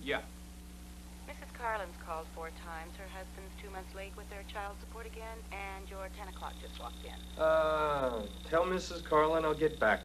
Yeah. Mrs. Carlin's called 4 times. Her husband's 2 months late with their child support again, and your 10 o'clock just walked in. Tell Mrs. Carlin I'll get back